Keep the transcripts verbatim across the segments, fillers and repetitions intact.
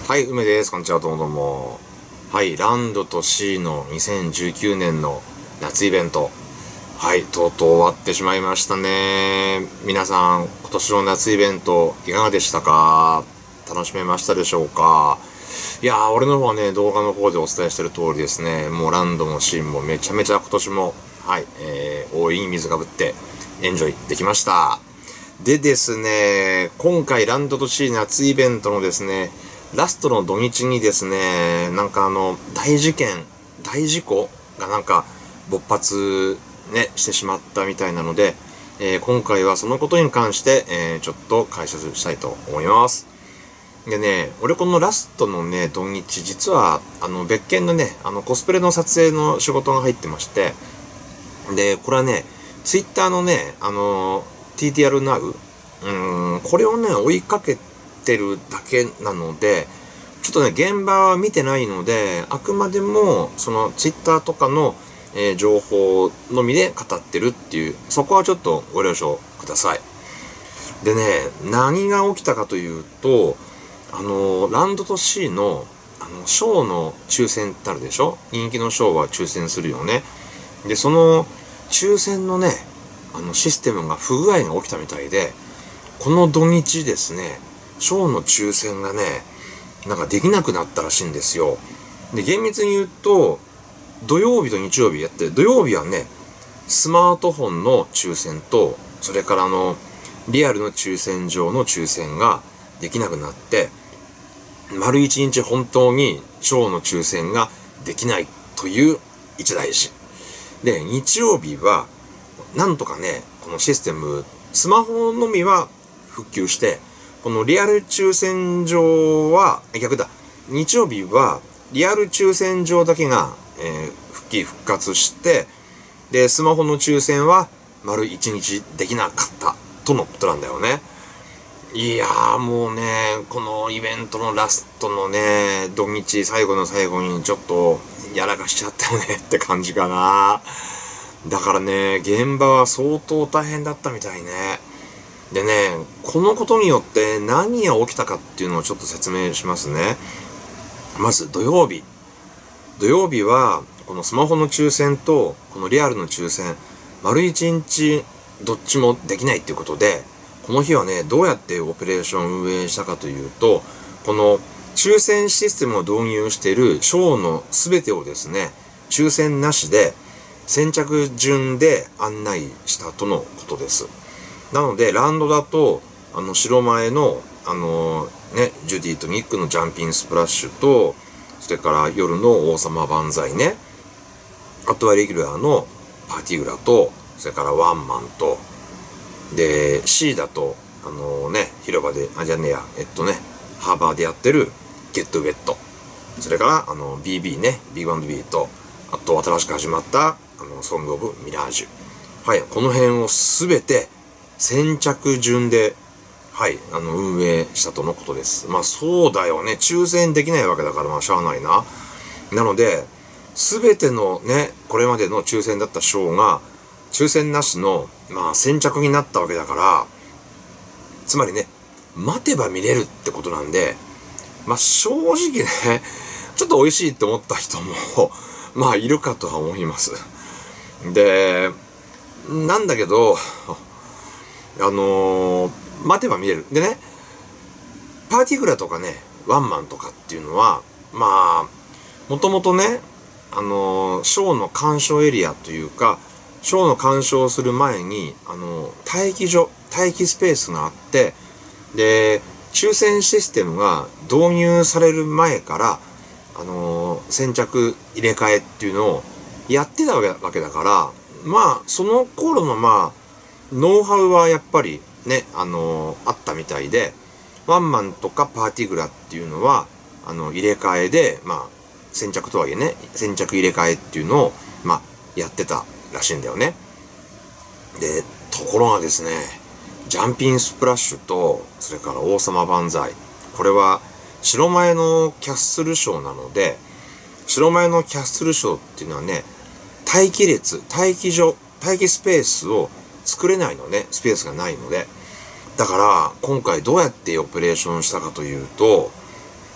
はい、梅です。こんにちは、どうもどうも。はい、ランドとシーのにせんじゅうきゅうねんの夏イベント。はい、とうとう終わってしまいましたね。皆さん、今年の夏イベント、いかがでしたか？楽しめましたでしょうか？いやー、俺の方はね、動画の方でお伝えしてる通りですね、もうランドもシーンもめちゃめちゃ今年も、はい、えー、大いに水がぶって、エンジョイできました。でですね、今回ランドとシー夏イベントのですね、ラストの土日にですね、なんかあの、大事件、大事故がなんか勃発ね、してしまったみたいなので、えー、今回はそのことに関して、えー、ちょっと解説したいと思います。でね、俺このラストのね、土日、実は、あの、別件のね、あの、コスプレの撮影の仕事が入ってまして、で、これはね、ツイッターのね、あの、ティーティーアール Now、うーん、これをね、追いかけてるだけなので、ちょっとね、現場は見てないので、あくまでも、その、ツイッターとかの、えー、情報のみで語ってるっていう、そこはちょっとご了承ください。でね、何が起きたかというと、あの、ランドとシーの、あの、ショーの抽選ってあるでしょ？人気のショーは抽選するよね。で、その、抽選のね、あの、システムが不具合が起きたみたいで、この土日ですね、ショーの抽選がね、なんかできなくなったらしいんですよ。で、厳密に言うと、土曜日と日曜日やって、土曜日はね、スマートフォンの抽選と、それからあの、リアルの抽選場の抽選ができなくなって、丸一日本当にショーの抽選ができないという一大事。で、日曜日は、なんとかね、このシステム、スマホのみは復旧して、このリアル抽選場は、逆だ、日曜日は、リアル抽選場だけが、えー、復帰復活して、で、スマホの抽選は、丸一日できなかった、とのことなんだよね。いやーもうね、このイベントのラストのね、土日最後の最後にちょっとやらかしちゃったよねって感じかな。だからね、現場は相当大変だったみたいね。でね、このことによって何が起きたかっていうのをちょっと説明しますね。まず土曜日。土曜日は、このスマホの抽選と、このリアルの抽選、丸一日どっちもできないっていうことで、この日はね、どうやってオペレーション運営したかというと、この抽選システムを導入しているショーのすべてをですね、抽選なしで先着順で案内したとのことです。なので、ランドだと、あの、白前の、あのね、ジュディとニックのジャンピンスプラッシュと、それから夜の王様万歳ね、あとはレギュラーのパーティーグラと、それからワンマンと、で、C だと、あのね、広場で、あ、じゃねえや、えっとね、ハーバーでやってるゲットウェット。それから、あの、ビービー ね、ビッグバンド B と、あと新しく始まった、あの、ソングオブミラージュ。はい、この辺をすべて先着順で、はい、あの、運営したとのことです。まあ、そうだよね。抽選できないわけだから、まあ、しゃあないな。なので、すべてのね、これまでの抽選だったショーが、抽選なしの、まあ、先着になったわけだから、つまりね、待てば見れるってことなんで、まあ、正直ね、ちょっと美味しいって思った人も、まあ、いるかとは思います。で、なんだけど、あのー、待てば見れる。でね、パーティーグラとかね、ワンマンとかっていうのは、まあ、もともとね、あのー、ショーの鑑賞エリアというか、ショーの鑑賞をする前に、あの、待機所、待機スペースがあって、で、抽選システムが導入される前から、あの、先着入れ替えっていうのをやってたわけだから、まあ、その頃のまあ、ノウハウはやっぱりね、あの、あったみたいで、ワンマンとかパーティーグラっていうのは、あの、入れ替えで、まあ、先着とはいえね、先着入れ替えっていうのを、まあ、やってたらしいんだよね。で、ところがですね、ジャンピンスプラッシュと、それから王様万歳。これは、白前のキャッスルショーなので、白前のキャッスルショーっていうのはね、待機列、待機所、待機スペースを作れないのね、スペースがないので。だから、今回どうやってオペレーションしたかというと、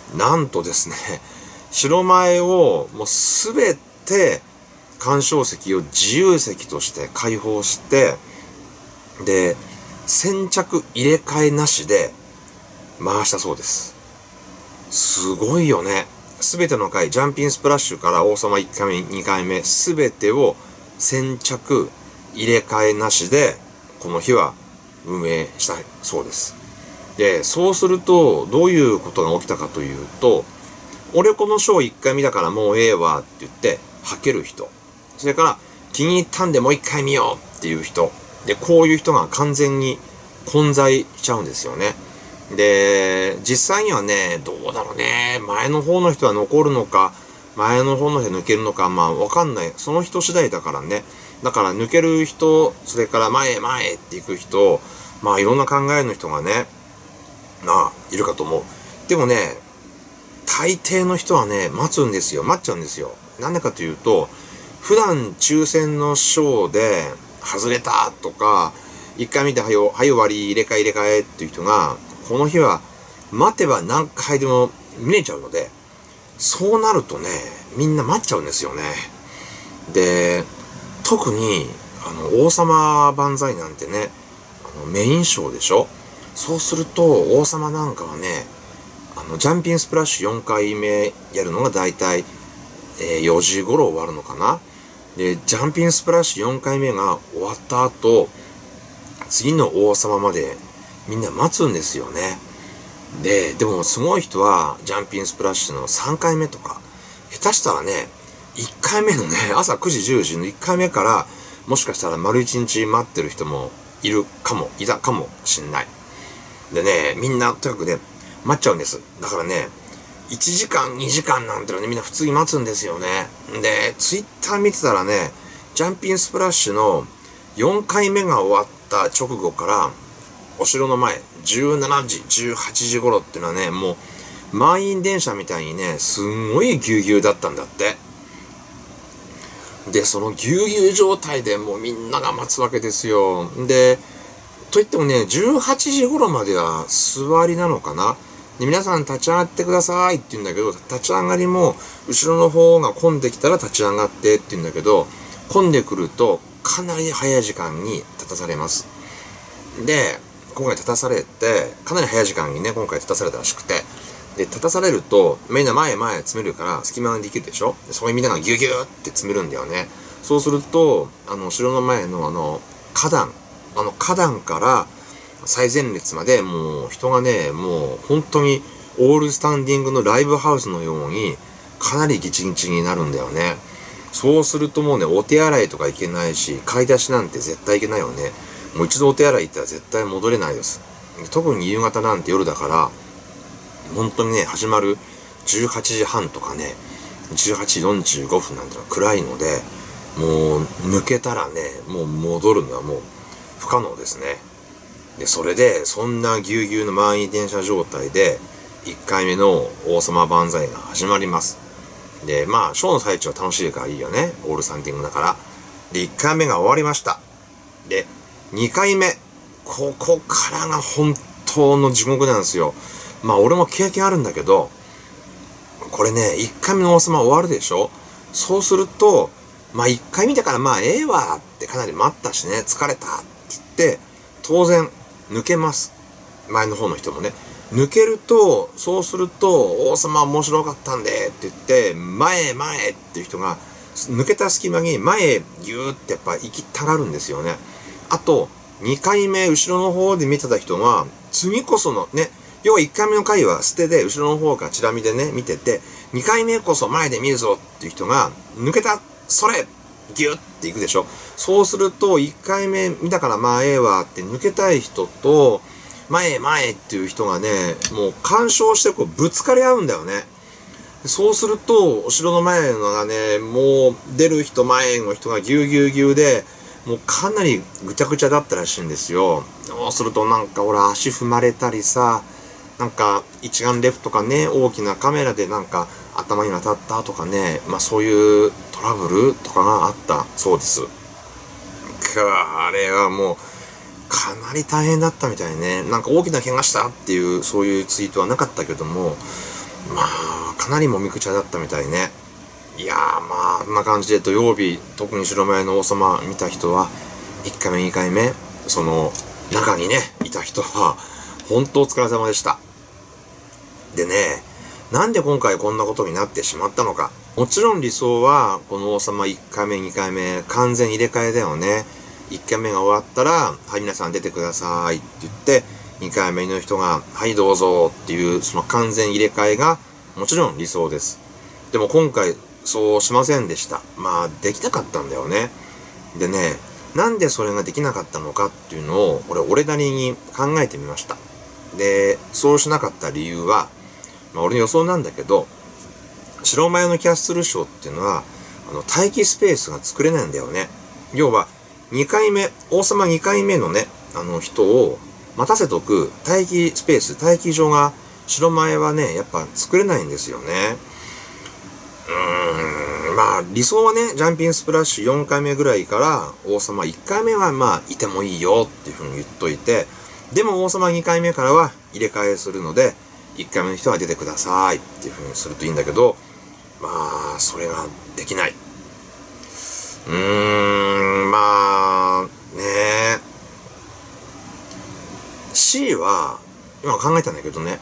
なんとですね、白前をもうすべて鑑賞席を自由席として開放して、で、先着入れ替えなしで回したそうです。すごいよね。すべての回、ジャンピンスプラッシュから王様いっかいめ、にかいめ、すべてを先着入れ替えなしで、この日は運営したそうです。で、そうすると、どういうことが起きたかというと、俺このショーいっかい見たからもうええわって言って、はける人。それから、気に入ったんでもういっかい見ようっていう人。で、こういう人が完全に混在しちゃうんですよね。で、実際にはね、どうだろうね。前の方の人は残るのか、前の方の人抜けるのか、まあわかんない。その人次第だからね。だから抜ける人、それから前へ前へって行く人、まあいろんな考えの人がね、まあ、いるかと思う。でもね、大抵の人はね、待つんですよ。待っちゃうんですよ。なんでかというと、普段抽選のショーで外れたとか、一回見て、はいよ、はい終わり、入れ替え入れ替えっていう人が、この日は待てば何回でも見れちゃうので、そうなるとね、みんな待っちゃうんですよね。で、特に、あの、王様万歳なんてね、あの、メインショーでしょ？そうすると、王様なんかはね、あの、ジャンピンスプラッシュよんかいめやるのがだいたい、えー、よじ頃終わるのかな。で、ジャンピンスプラッシュよんかいめが終わった後、次の王様までみんな待つんですよね。で、でもすごい人は、ジャンピンスプラッシュのさんかいめとか、下手したらね、いっかいめのね、朝くじじゅうじのいっかいめから、もしかしたら丸いちにち待ってる人もいるかも、いたかもしんない。でね、みんなとにかくね、待っちゃうんです。だからね、いちじかん、にじかんなんてのね、みんな普通に待つんですよね。で、ツイッター見てたらね、ジャンピンスプラッシュのよんかいめが終わった直後から、お城の前、じゅうしちじ、じゅうはちじ頃っていうのはね、もう、満員電車みたいにね、すんごいぎゅうぎゅうだったんだって。で、そのぎゅうぎゅう状態でもうみんなが待つわけですよ。で、といってもね、じゅうはちじ頃までは座りなのかな。で、皆さん立ち上がってくださいって言うんだけど、立ち上がりも、後ろの方が混んできたら立ち上がってって言うんだけど、混んでくると、かなり早い時間に立たされます。で、今回立たされて、かなり早い時間にね、今回立たされたらしくて、で、立たされると、みんな前へ前へ詰めるから、隙間ができるでしょ。で、そこにみんながギュギューって詰めるんだよね。そうすると、あの、後ろの前のあの、花壇、あの、花壇から最前列まで、もう人がね、もう本当にオールスタンディングのライブハウスのように、かなりギチギチになるんだよね。そうするともうね、お手洗いとか行けないし、買い出しなんて絶対行けないよね。もう一度お手洗い行ったら絶対戻れないです。特に夕方なんて夜だから、本当にね、始まるじゅうはちじはんとかね、じゅうはちじよんじゅうごふんなんてのは暗いので、もう抜けたらね、もう戻るのはもう不可能ですね。で、それで、そんなぎゅうぎゅうの満員電車状態で、いっかいめの王様万歳が始まります。で、まあ、ショーの最中は楽しいからいいよね。オールスタンディングだから。で、いっかいめが終わりました。で、にかいめ。ここからが本当の地獄なんですよ。まあ、俺も経験あるんだけど、これね、いっかいめの王様終わるでしょ？そうすると、まあ、いっかい見たからまあ、ええわってかなり待ったしね、疲れたって言って、当然、抜けます。前の方の人もね。抜けると、そうすると、王様面白かったんでって言って、前へ前へっていう人が、抜けた隙間に前へギューってやっぱ行きたがるんですよね。あと、にかいめ後ろの方で見てた人は、次こそのね、要はいっかいめの回は捨てで後ろの方からチラ見でね、見てて、にかいめこそ前で見るぞっていう人が、抜けた、それギュッていくでしょ。そうすると、いっかいめ見たからまあええわって抜けたい人と、前へ前へっていう人がね、もう干渉してこうぶつかり合うんだよね。そうすると、後ろの前のがね、もう出る人前の人がぎゅうぎゅうぎゅうで、もうかなりぐちゃぐちゃだったらしいんですよ。そうするとなんか俺足踏まれたりさ、なんか一眼レフとかね、大きなカメラでなんか頭に当たったとかね、まあそういうトラブルとかがあったそうです。あれはもうかなり大変だったみたいね。なんか大きな怪我したっていうそういうツイートはなかったけども、 まあかなりもみくちゃだったみたいね。いやー、まあこんな感じで土曜日、特に白前の王様見た人はいっかいめにかいめその中にねいた人は本当お疲れ様でした。でね、なんで今回こんなことになってしまったのか。もちろん理想はこの王様いっかいめにかいめ完全入れ替えだよね。いっかいめが終わったら、はい皆さん出てくださいって言って、にかいめの人がはいどうぞっていうその完全入れ替えがもちろん理想です。でも今回そうしませんでした。まあできなかったんだよね。でね、なんでそれができなかったのかっていうのを俺俺なりに考えてみました。で、そうしなかった理由は、まあ俺の予想なんだけど、白マヨのキャッスルショーっていうのはあの待機スペースが作れないんだよね。要はにかいめ、王様にかいめのね、あの人を待たせとく待機スペース、待機場が白前はね、やっぱ作れないんですよね。うーん、まあ理想はね、ジャンピンスプラッシュよんかいめぐらいから王様いっかいめはまあいてもいいよっていうふうに言っといて、でも王様にかいめからは入れ替えするので、いっかいめの人は出てくださいっていうふうにするといいんだけど、まあそれができない。うーん、まあね、C は今考えたんだけどね、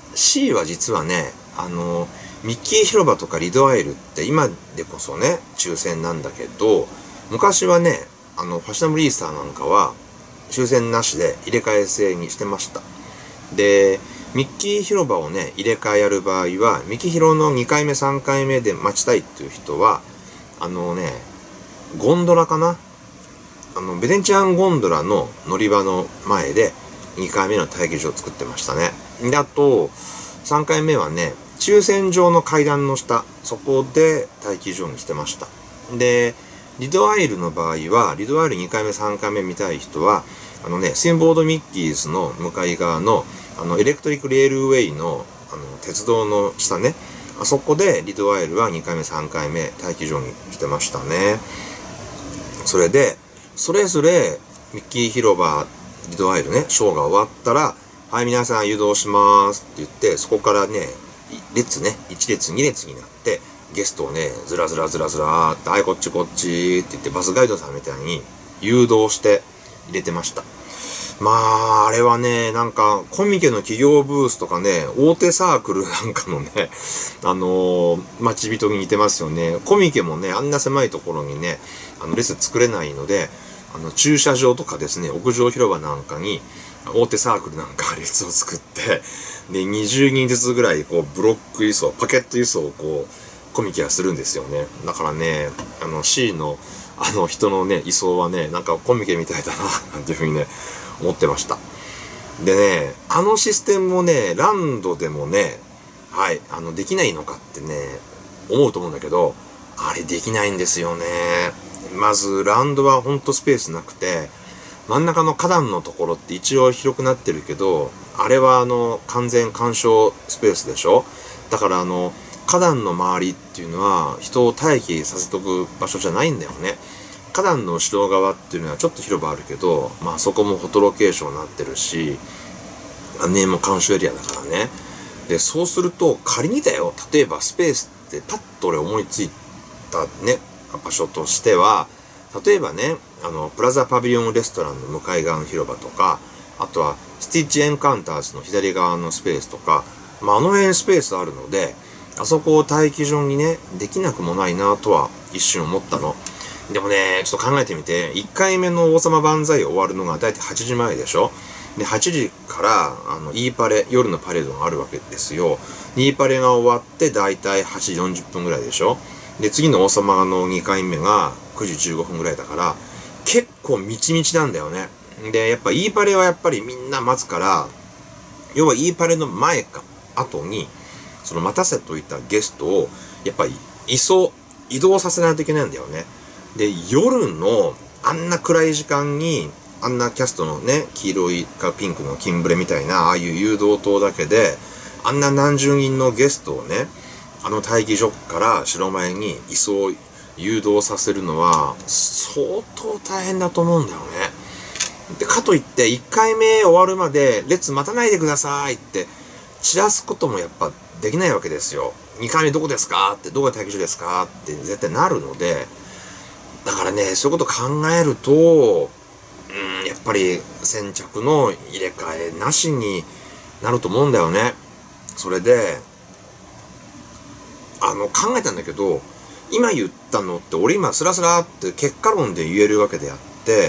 C は実はね、あのミッキー広場とかリドアイルって今でこそね抽選なんだけど、昔はね、あのファッショナブルイースターなんかは抽選なしで入れ替え制にしてました。で、ミッキー広場をね入れ替えやる場合は、ミキヒロのにかいめさんかいめで待ちたいっていう人はあのね、ゴンドラかな、あのベネチアンゴンドラの乗り場の前でにかいめの待機場を作ってましたね。で、あとさんかいめはね、抽選場の階段の下、そこで待機場にしてました。で、リドアイルの場合は、リドアイルにかいめさんかいめ見たい人はあのね、スインボードミッキーズの向かい側のあのエレクトリックレールウェイのあの鉄道の下ね、あそこでリドアイルはにかいめさんかいめ待機場にしてましたね。それでそれぞれミッキー広場、リドアイルね、ショーが終わったら、はい皆さん誘導しますって言って、そこからね列ね、いち列に列になってゲストをねずらずらずらずらーって、はいこっちこっちって言ってバスガイドさんみたいに誘導して入れてました。まああれはね、なんかコミケの企業ブースとかね、大手サークルなんかのねあのー、待ち人に似てますよね。コミケもね、あんな狭いところにねあの列作れないので、あの駐車場とかですね、屋上広場なんかに大手サークルなんか列を作って、でにじゅうにんずつぐらいこうブロック輸送、パケット輸送をこうコミケはするんですよね。だからね、あの C のあの人のね移送はね、なんかコミケみたいだななんていうふうにね思ってました。でね、あのシステムもねランドでもね、はいあのできないのかってね思うと思うんだけど、あれできないんですよね。まずランドはほんとスペースなくて、真ん中の花壇のところって一応広くなってるけど、あれはあの完全干渉スペースでしょ。だからあの花壇の周りっていうのは人を待機させとく場所じゃないんだよね。花壇の後ろ側っていうのはちょっと広場あるけど、まあそこもフォトロケーションになってるし、ねも干渉エリアだからね。でそうすると仮にだよ、例えばスペースってパッと俺思いついたね場所としては、例えばね、あのプラザパビリオンレストランの向かい側の広場とか、あとはスティッチエンカウンターズの左側のスペースとか、まあ、あの辺スペースあるので、あそこを待機場にねできなくもないなとは一瞬思ったの。でもねちょっと考えてみて、いっかいめの王様万歳終わるのがだいたいはちじまえでしょ。ではちじからあの E パレ、夜のパレードがあるわけですよ。E パレが終わってだいたいはちじよんじゅっぷんぐらいでしょ。で次の王様のにかいめがくじじゅうごふんぐらいだから、結構みちみちなんだよね。でやっぱ E パレはやっぱりみんな待つから、要は E パレの前か後にその待たせといたゲストをやっぱり移送移動させないといけないんだよね。で夜のあんな暗い時間にあんなキャストのね、黄色いかピンクのキンブレみたいなああいう誘導灯だけであんな何十人のゲストをね、あの待機所から白前に移送誘導させるのは相当大変だと思うんだよね。でかといっていっかいめ終わるまで列待たないでくださいって散らすこともやっぱできないわけですよ。にかいめどこですかって、どこが待機所ですかって絶対なるので、だからね、そういうこと考えると、うん、やっぱり先着の入れ替えなしになると思うんだよね。それで、あの、考えたんだけど、今言ったのって俺今スラスラって結果論で言えるわけであって、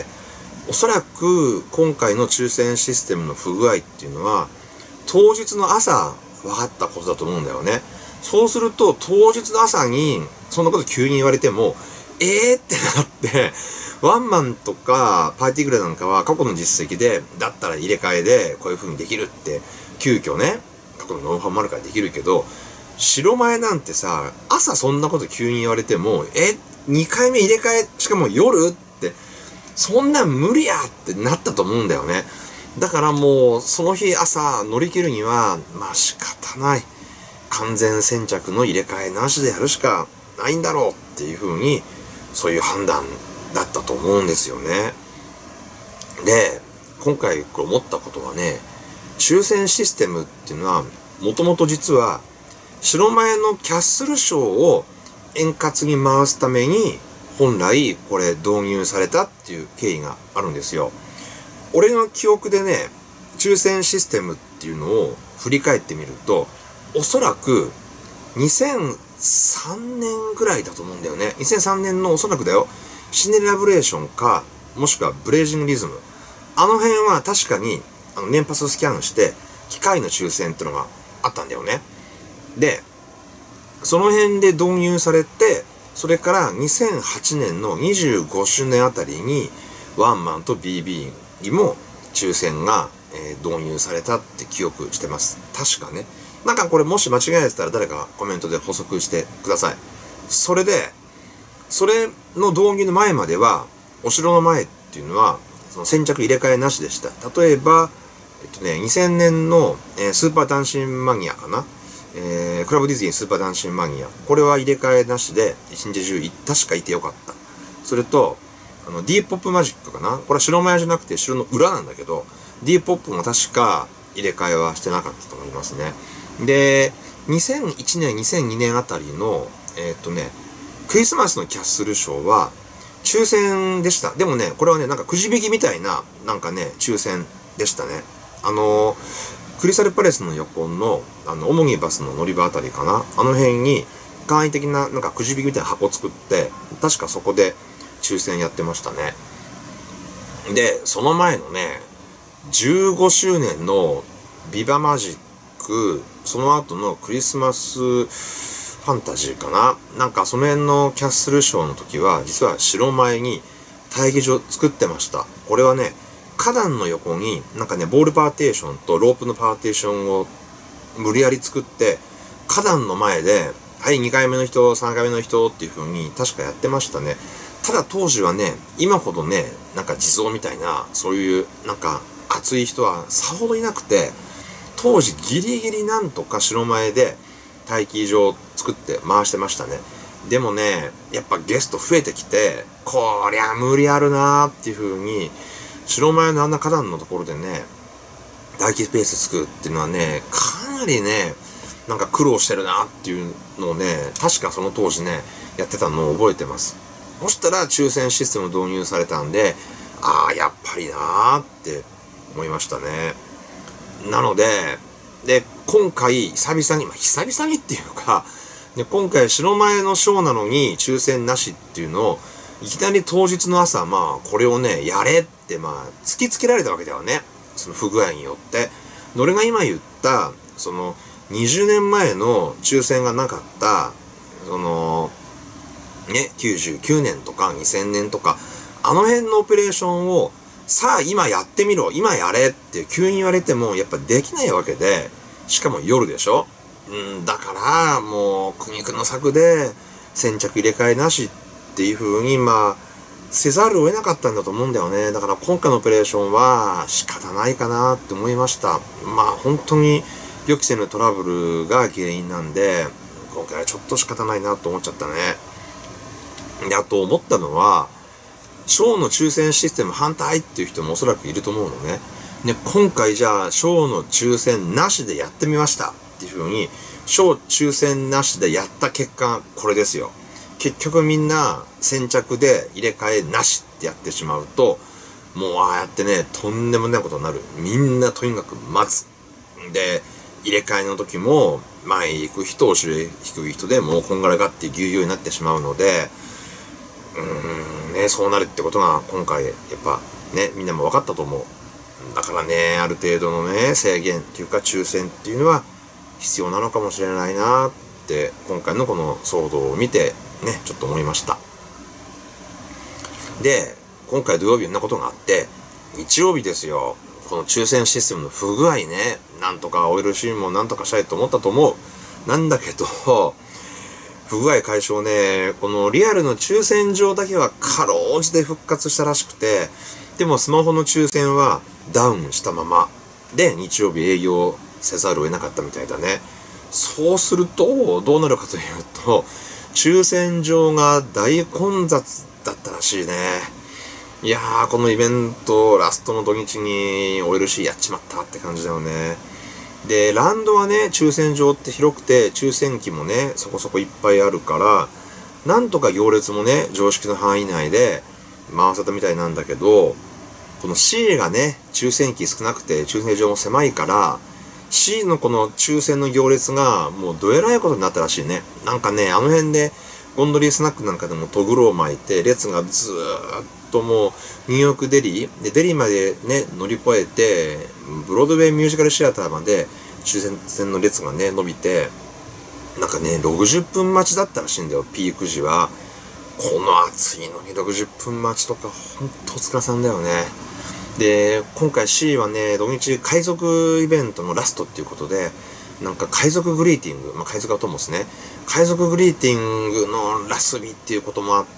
おそらく今回の抽選システムの不具合っていうのは当日の朝分かったことだと思うんだよね。そうすると当日の朝にそんなこと急に言われてもえーってなってワンマンとかパーティーグレなんかは過去の実績でだったら入れ替えでこういう風にできるって急遽ね過去のノウハウもあるからできるけど、白前なんてさ朝そんなこと急に言われてもえにかいめ入れ替えしかも夜ってそんなん無理やってなったと思うんだよね。だからもうその日朝乗り切るにはまあ仕方ない完全先着の入れ替えなしでやるしかないんだろうっていう風にそういう判断だったと思うんですよね。で今回これ思ったことはね、抽選システムっていうのはもともと実は白前のキャッスル賞を円滑に回すために本来これ導入されたっていう経緯があるんですよ。俺の記憶でね、抽選システムっていうのを振り返ってみると、おそらくにせんさんねんぐらいだと思うんだよね。にせんさんねんのおそらくだよ、シネラブレーションか、もしくはブレージングリズム。あの辺は確かにあの年パススキャンして、機械の抽選っていうのがあったんだよね。で、その辺で導入されて、それからにせんはちねんのにじゅうごしゅうねんあたりにワンマンと ビービー にも抽選が、えー、導入されたって記憶してます。確かね。なんかこれもし間違えてたら誰かコメントで補足してください。それで、それの導入の前までは、お城の前っていうのは、その先着入れ替えなしでした。例えば、えっとね、にせんねんの、えー、スーパーダンシンマニアかな。えー、クラブディズニースーパーダンシンマニア。これは入れ替えなしで、一日中確かいてよかった。それと、あの、ディーポップマジックかな。これは城前じゃなくて城の裏なんだけど、ディーポップも確か入れ替えはしてなかったと思いますね。で、にせんいちねん、にせんにねんあたりの、えー、っとね、クリスマスのキャッスルショーは、抽選でした。でもね、これはね、なんかくじ引きみたいな、なんかね、抽選でしたね。あのー、クリスタルパレスの横の、あの、オモニバスの乗り場あたりかな。あの辺に、簡易的な、なんかくじ引きみたいな箱作って、確かそこで抽選やってましたね。で、その前のね、じゅうごしゅうねんのビバマジック、その後のクリスマスファンタジーかな。なんかその辺のキャッスルショーの時は、実は城前に待機所作ってました。これはね、花壇の横になんかね、ボールパーテーションとロープのパーテーションを無理やり作って、花壇の前で、はい、にかいめの人、さんかいめの人っていう風に確かやってましたね。ただ当時はね、今ほどね、なんか地蔵みたいな、そういうなんか熱い人はさほどいなくて、当時ギリギリなんとか城前で待機場を作って回してましたね。でもね、やっぱゲスト増えてきて、こりゃ無理あるなーっていう風に、城前のあんな花壇のところでね、待機スペース作るっていうのはね、かなりね、なんか苦労してるなっていうのをね、確かその当時ね、やってたのを覚えてます。そしたら抽選システム導入されたんで、ああ、やっぱりなーって思いましたね。なので、で、今回久々に、まあ、久々にっていうか、で今回白前のショーなのに抽選なしっていうのを、いきなり当日の朝、まあ、これをね、やれって、まあ、突きつけられたわけだよね。その不具合によって。俺が今言った、その、にじゅうねんまえの抽選がなかった、その、ね、きゅうじゅうきゅうねんとかにせんねんとか、あの辺のオペレーションを、さあ今やってみろ、今やれって急に言われても、やっぱできないわけで、しかも夜でしょ。うん、だから、もう、苦肉の策で、先着入れ替えなしっていう風に、まあ、せざるを得なかったんだと思うんだよね。だから今回のオペレーションは仕方ないかなって思いました。まあ本当に予期せぬトラブルが原因なんで、今回はちょっと仕方ないなと思っちゃったね。で、あと思ったのは、ショーの抽選システム反対っていう人もおそらくいると思うのね。で、今回じゃあ、ショーの抽選なしでやってみましたっていう風に、 小抽選なしでやった結果これですよ。結局みんな先着で入れ替えなしってやってしまうと、もうああやってね、とんでもないことになる。みんなとにかく待つ。で、入れ替えの時も前へ行く人、後ろへ引く人でもうこんがらがってぎゅうぎゅうになってしまうので、うーんね、そうなるってことが今回やっぱね、みんなも分かったと思う。だからね、ある程度のね、制限っていうか抽選っていうのは必要なのかもしれないなって今回のこの騒動を見てね、ちょっと思いました。で、今回土曜日いろんなことがあって、日曜日ですよ。この抽選システムの不具合ね、なんとかオイルシーンもなんとかしたいと思ったと思う。なんだけど、不具合解消ね、このリアルの抽選場だけはかろうじて復活したらしくて、でもスマホの抽選はダウンしたままで日曜日営業せざるを得なかったみたいだね。そうするとどうなるかというと、抽選場が大混雑だったらしいね。いやー、このイベントラストの土日に オーエルシー やっちまったって感じだよね。で、ランドはね、抽選場って広くて抽選機もねそこそこいっぱいあるから、なんとか行列もね常識の範囲内で回せたみたいなんだけど、この C がね抽選機少なくて抽選場も狭いから、 C のこの抽選の行列がもうどえらいことになったらしいね。なんかね、あの辺でゴンドリースナックなんかでもトグロを巻いて列がずーっともうニューヨークデリーでデリーまでね乗り越えてブロードウェイミュージカルシアターまで抽選の列がね伸びて、なんかねろくじゅっぷん待ちだったらしいんだよ、ピーク時は。この暑いのにろくじゅっぷん待ちとかほんとお疲れさんだよね。で、今回 C はね土日海賊イベントのラストっていうことで、なんか海賊グリーティング、まあ、海賊はともですね、海賊グリーティングのラス日っていうこともあって、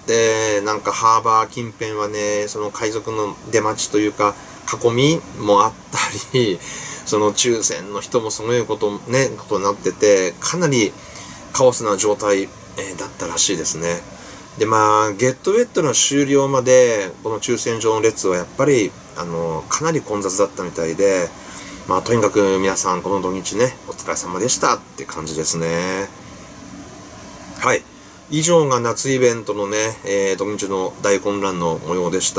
なんかハーバー近辺はねその海賊の出待ちというか囲みもあったり、その抽選の人もすごいことねことになってて、かなりカオスな状態、えー、だったらしいですね。で、まあゲットウェットの終了までこの抽選場の列はやっぱりあのかなり混雑だったみたいで、まあとにかく皆さんこの土日ねお疲れ様でしたって感じですね。はい、以上が夏イベントのね、えー、土日の大混乱の模様でした。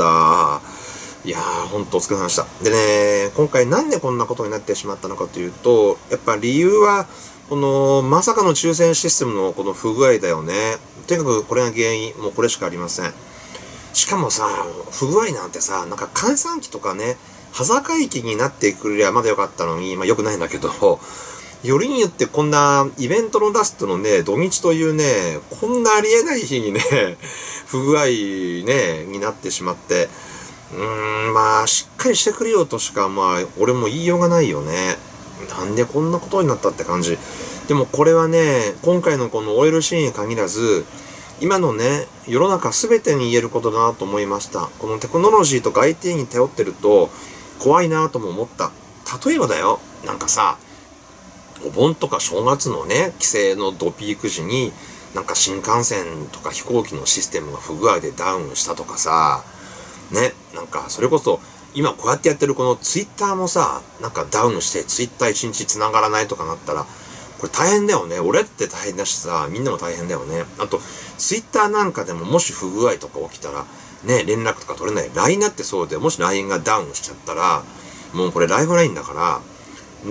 いやー、ほんとお疲れ様でした。でね、今回なんでこんなことになってしまったのかというと、やっぱ理由はこのまさかの抽選システムのこの不具合だよね。とにかくこれが原因、もうこれしかありません。しかもさ、不具合なんてさ、なんか閑散期とかね、端境期になってくれりゃまだよかったのに、まあ良くないんだけど、よりによってこんなイベントのラストのね、土日というね、こんなありえない日にね、不具合ね、になってしまって、うーん、まあ、しっかりしてくれよとしか、まあ、俺も言いようがないよね。なんでこんなことになったって感じ。でもこれはね、今回のこの オーエルシー に限らず、今のね、世の中全てに言えることだなと思いました。このテクノロジーとか アイティー に頼ってると、怖いなとも思った。例えばだよ、なんかさ、お盆とか正月のね、帰省のドピーク時に、なんか新幹線とか飛行機のシステムが不具合でダウンしたとかさ、ね、なんかそれこそ今こうやってやってるこのツイッターもさ、なんかダウンしてツイッター一日繋がらないとかなったら、これ大変だよね。俺って大変だしさ、みんなも大変だよね。あと、ツイッターなんかでももし不具合とか起きたら、ね、連絡とか取れない。ライン だってそうで、もし ライン がダウンしちゃったら、もうこれライフラインだから、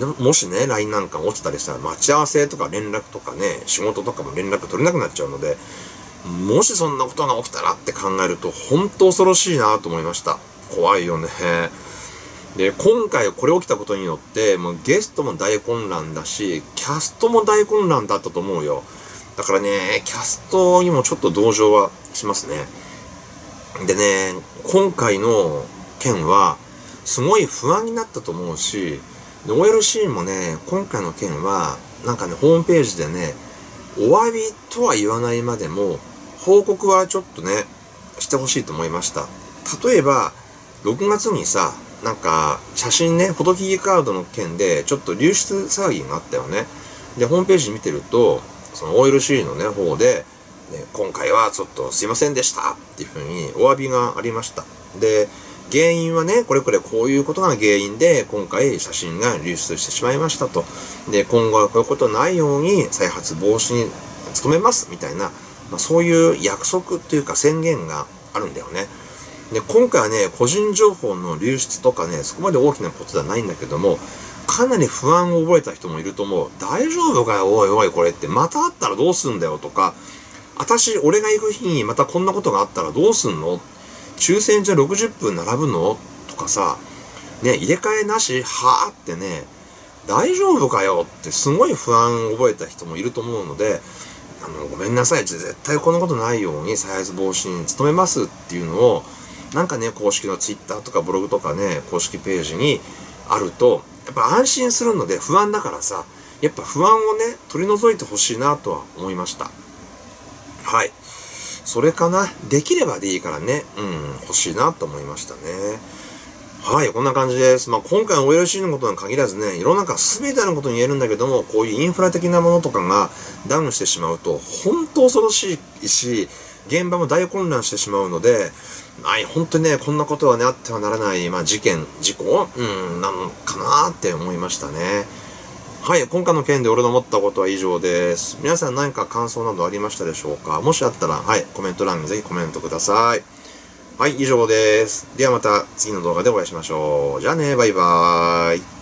もしね、ライン なんか落ちたりしたら、待ち合わせとか連絡とかね、仕事とかも連絡取れなくなっちゃうので、もしそんなことが起きたらって考えると、本当恐ろしいなと思いました。怖いよね。で、今回これ起きたことによって、もうゲストも大混乱だし、キャストも大混乱だったと思うよ。だからね、キャストにもちょっと同情はしますね。でね、今回の件は、すごい不安になったと思うし、で オーエルシー もね、今回の件は、なんかね、ホームページでね、お詫びとは言わないまでも、報告はちょっとね、してほしいと思いました。例えば、ろくがつにさ、なんか、写真ね、フォトキーカードの件で、ちょっと流出騒ぎがあったよね。で、ホームページ見てると、その オーエルシー のね、方で、ね、今回はちょっとすいませんでしたっていうふうにお詫びがありました。で、 原因はね、これこれこういうことが原因で、今回写真が流出してしまいましたと。で、今後はこういうことないように再発防止に努めます、みたいな、まあ、そういう約束っていうか宣言があるんだよね。で、今回はね、個人情報の流出とかね、そこまで大きなことではないんだけども、かなり不安を覚えた人もいると思う。大丈夫かよ、おいおい、これって。またあったらどうすんだよとか、私、俺が行く日にまたこんなことがあったらどうすんの？抽選じゃろくじゅっぷん並ぶの？とかさ、ね、入れ替えなし？はぁってね、大丈夫かよってすごい不安を覚えた人もいると思うので、あの、ごめんなさい。絶対こんなことないように再発防止に努めますっていうのを、なんかね、公式のツイッターとかブログとかね、公式ページにあると、やっぱ安心するので不安だからさ、やっぱ不安をね、取り除いてほしいなとは思いました。はい。それかな。できればでいいからね、うん、欲しいなと思いましたね。はい、こんな感じです。まあ、今回の オーエルシー のことに限らずね、世の中全てのことに言えるんだけども、こういうインフラ的なものとかがダウンしてしまうと、本当恐ろしいし、現場も大混乱してしまうので、はい、本当にね、こんなことはね、あってはならない、まあ、事件、事故、うん、なのかなって思いましたね。はい、今回の件で俺の思ったことは以上です。皆さん何か感想などありましたでしょうか？もしあったら、はい、コメント欄にぜひコメントください。はい、以上です。ではまた次の動画でお会いしましょう。じゃあね、バイバーイ。